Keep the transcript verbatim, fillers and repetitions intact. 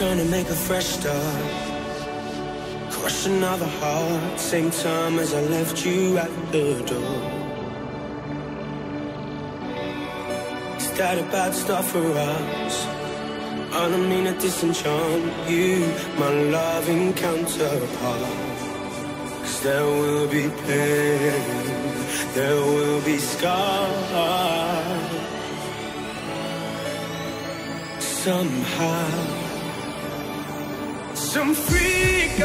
trying to make a fresh start, crush another heart, same time as I left you at the door. Is that a bad stuff for us? I don't mean to disenchant you, my loving counterpart. 'Cause there will be pain, there will be scars. Somehow some freak